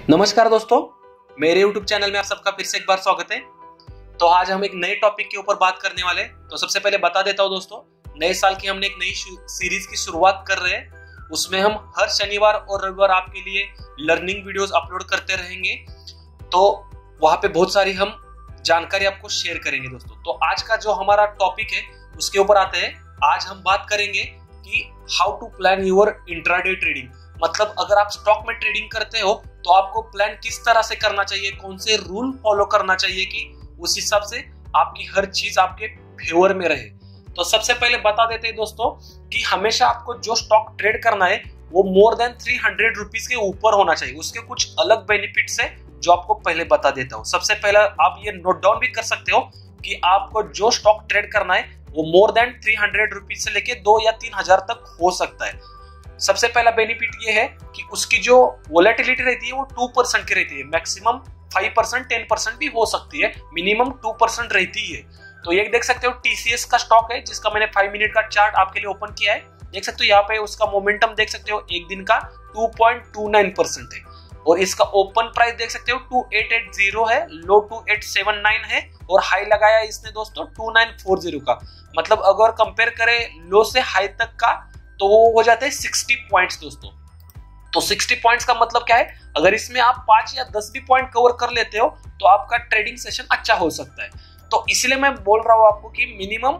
नमस्कार दोस्तों, मेरे YouTube चैनल में आप सबका फिर से एक बार स्वागत है। तो आज हम एक नए टॉपिक के ऊपर बात करने वाले। तो सबसे पहले बता देता हूं दोस्तों, नए साल की हमने एक नई सीरीज की शुरुआत कर रहे हैं। उसमें हम हर शनिवार और रविवार आपके लिए लर्निंग वीडियोस अपलोड करते रहेंगे। तो वहां पे बहुत सारी हम जानकारी आपको शेयर करेंगे दोस्तों। तो आज का जो हमारा टॉपिक है उसके ऊपर आते हैं। आज हम बात करेंगे कि how to plan your intraday trading. मतलब अगर आप स्टॉक में ट्रेडिंग करते हो तो आपको प्लान किस तरह से करना चाहिए, कौन से रूल फॉलो करना चाहिए कि उस हिसाब से आपकी हर चीज आपके फेवर में रहे। तो सबसे पहले बता देते हैं दोस्तों कि हमेशा आपको जो स्टॉक ट्रेड करना है वो मोर देन 300 रुपीज के ऊपर होना चाहिए। उसके कुछ अलग बेनिफिट्स है जो आपको पहले बता देता हूँ। सबसे पहले आप ये नोट डाउन भी कर सकते हो कि आपको जो स्टॉक ट्रेड करना है वो मोर देन 300 रुपीज से लेके 2 या 3 हजार तक हो सकता है। सबसे पहला बेनिफिट ये है कि उसकी जो वोलेटिलिटी रहती है वो 2% की रहती है। मैक्सिमम 5%, 10% भी हो सकती है, मिनिमम 2% रहती है। तो ये देख सकते हो TCS का स्टॉक है जिसका मैंने 5 मिनट का चार्ट आपके लिए ओपन किया है। देख सकते हो यहाँ पे उसका मोमेंटम देख सकते हो एक दिन का 2.29% है और इसका ओपन प्राइस देख सकते हो 2880 है, लो 2879 है और हाई लगाया इसने दोस्तों 2940 का। मतलब अगर कंपेयर करें लो से हाई तक का तो वो हो जाते हैं 60 पॉइंट्स दोस्तों। तो 60 पॉइंट्स का मतलब क्या है, अगर इसमें आप 5 या 10 भी पॉइंट कवर कर लेते हो तो आपका ट्रेडिंग सेशन अच्छा हो सकता है। तो इसलिए मैं बोल रहा हूं आपको कि मिनिमम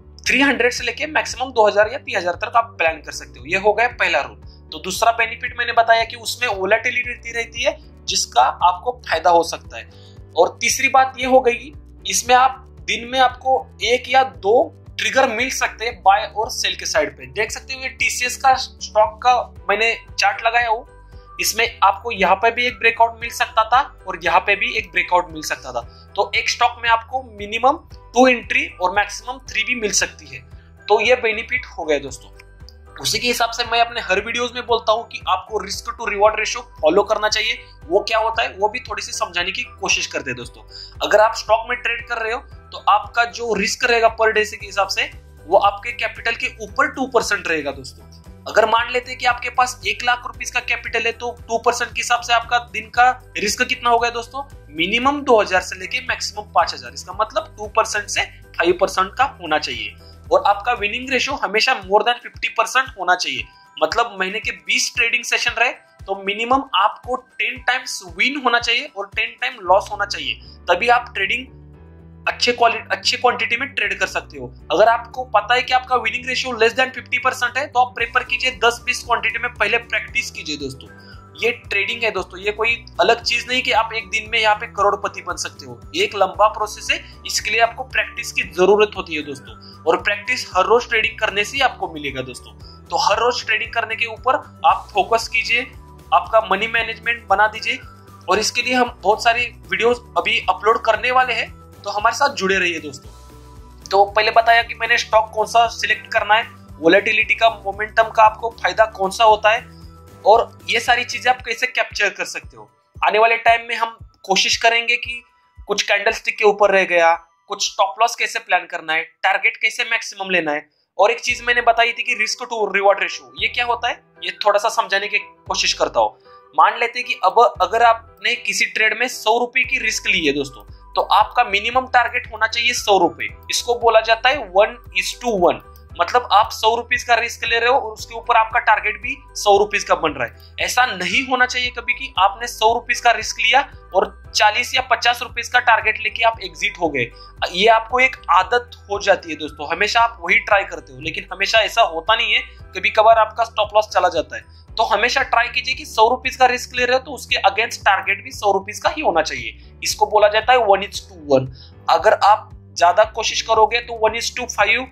300 से लेके मैक्सिमम 2000 या 3000 तक आप प्लान कर सकते हो। ये हो गया पहला रूल। तो दूसरा बेनिफिट मैंने बताया कि उसमें वोलेटिलिटी रहती है जिसका आपको फायदा हो सकता है। और तीसरी बात ये हो गई, इसमें आप दिन में आपको 1 या 2 ट्रिगर मिल सकते हैं बाय और सेल के साइड पे। देख सकते हो ये TCS का स्टॉक का मैंने चार्ट लगाया हो, इसमें आपको यहाँ पे भी एक ब्रेकआउट मिल सकता था और यहाँ पे भी एक ब्रेकआउट मिल सकता था। तो एक स्टॉक में आपको मिनिमम 2 एंट्री और मैक्सिमम 3 भी मिल सकती है। तो ये बेनिफिट हो गया दोस्तों। उसी के हिसाब से मैं अपने हर वीडियोस में बोलता हूं कि आपको risk to reward ratio follow करना चाहिए। वो क्या होता है वो भी थोड़ी सी समझाने की कोशिश करते हैं दोस्तों। अगर आप स्टॉक में ट्रेड कर रहे हो तो आपका जो रिस्क रहेगा पर डे के हिसाब से वो आपके कैपिटल के ऊपर 2% रहेगा दोस्तों। अगर मान लेते हैं कि आपके पास 1 लाख रुपीस का कैपिटल है तो 2% के हिसाब से आपका दिन का रिस्क कितना हो गया दोस्तों, मिनिमम 2000 से लेके मैक्सिमम 5000। इसका मतलब 2% से 5% का होना चाहिए। और आपका विनिंग रेशियो हमेशा मोर देन 50% होना चाहिए। मतलब महीने के 20 ट्रेडिंग सेशन रहे तो मिनिमम आपको 10 टाइम्स विन होना चाहिए और 10 टाइम लॉस होना चाहिए, तभी आप ट्रेडिंग अच्छे क्वांटिटी में ट्रेड कर सकते हो। अगर आपको पता है कि आपका विनिंग रेशियो लेस देन 50% है तो आप प्रेफर कीजिए 10-20 क्वांटिटी में पहले प्रैक्टिस कीजिए दोस्तों। ये ट्रेडिंग है दोस्तों, ये कोई अलग चीज नहीं कि आप एक दिन में यहाँ पे करोड़पति बन सकते हो। ये एक लंबा प्रोसेस है, इसके लिए आपको प्रैक्टिस की जरूरत होती है दोस्तों। और प्रैक्टिस हर रोज ट्रेडिंग करने से ही आपको मिलेगा दोस्तों। तो हर रोज ट्रेडिंग करने के ऊपर आप फोकस कीजिए, आपका मनी मैनेजमेंट बना दीजिए। और इसके लिए हम बहुत सारी वीडियोस अभी अपलोड करने वाले हैं, तो हमारे साथ जुड़े रहिए दोस्तों। तो पहले बताया कि मैंने स्टॉक कौन सा सिलेक्ट करना है, वोलेटिलिटी का, मोमेंटम का आपको फायदा कौन सा होता है और ये सारी चीजें आप कैसे कैप्चर कर सकते हो। आने वाले टाइम में हम कोशिश करेंगे कि कुछ कैंडलस्टिक के ऊपर रह गया, कुछ स्टॉप लॉस कैसे प्लान करना है, टारगेट कैसे मैक्सिमम लेना है। और एक चीज मैंने बताई थी कि रिस्क टू रिवॉर्ड रेशियो, ये क्या होता है ये थोड़ा सा समझाने की कोशिश करता हूँ। मान लेते हैं कि अब अगर आपने किसी ट्रेड में 100 रुपए की रिस्क ली है दोस्तों, तो आपका मिनिमम टारगेट होना चाहिए 100 रुपए। इसको बोला जाता है 1:1। मतलब आप 100 रुपीज का रिस्क ले रहे हो और उसके ऊपर आपका टारगेट भी 100 रुपीज का बन रहा है। ऐसा नहीं होना चाहिए कभी कि आपने 100 रुपीज का रिस्क लिया और 40 या 50 रुपीज का टारगेट लेके आप एग्जिट हो गए। ये आपको एक आदत हो जाती है दोस्तों, हमेशा आप वही ट्राई करते हो, लेकिन हमेशा ऐसा होता नहीं है। कभी कभार आपका स्टॉप लॉस चला जाता है। तो हमेशा ट्राई कीजिए कि 100 रुपीज का रिस्क ले रहे हो तो उसके अगेंस्ट टारगेट भी 100 रुपीज का ही होना चाहिए। इसको बोला जाता है 1:1। अगर आप ज्यादा कोशिश करोगे तो 1:5,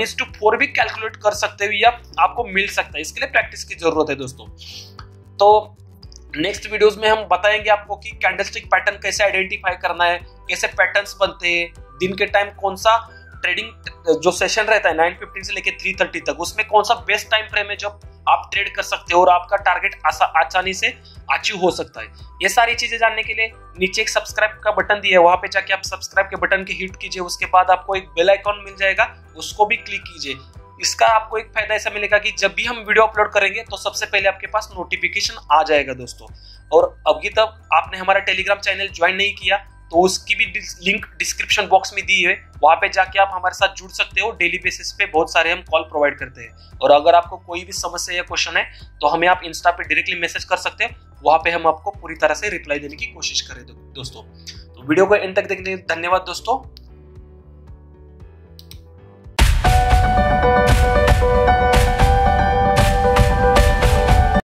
1:4 भी कैलकुलेट कर सकते हो या आपको मिल सकता है। इसके लिए प्रैक्टिस की जरूरत है दोस्तों। तो नेक्स्ट वीडियोस में हम बताएंगे आपको कि कैंडलस्टिक पैटर्न कैसे आइडेंटिफाई करना है, कैसे पैटर्न्स बनते हैं, दिन के टाइम कौन सा ट्रेडिंग जो सेशन रहता है 9:15 से लेके 3:30 तक, उसमें कौन सा बेस्ट टाइम फ्रेम है जब आप ट्रेड कर सकते हो और आपका टारगेट आसानी से अचीव हो सकता है। ये सारी चीजें जानने के लिए नीचे एक सब्सक्राइब का बटन दिया है, वहां पे जाके आप सब्सक्राइब के बटन के हिट कीजिए। उसके बाद आपको एक बेल आइकॉन मिल जाएगा, उसको भी क्लिक कीजिए। इसका आपको एक फायदा ऐसा मिलेगा कि जब भी हम वीडियो अपलोड करेंगे तो सबसे पहले आपके पास नोटिफिकेशन आ जाएगा दोस्तों। और अभी तक आपने हमारा टेलीग्राम चैनल ज्वाइन नहीं किया तो उसकी भी लिंक डिस्क्रिप्शन बॉक्स में दी है, वहां पे जाके आप हमारे साथ जुड़ सकते हो। डेली बेसिस पे बहुत सारे हम कॉल प्रोवाइड करते हैं। और अगर आपको कोई भी समस्या या क्वेश्चन है तो हमें आप इंस्टा पे डायरेक्टली मैसेज कर सकते हैं, वहां पे हम आपको पूरी तरह से रिप्लाई देने की कोशिश करें दोस्तों। तो वीडियो को एंड तक देखने के लिए धन्यवाद दोस्तों।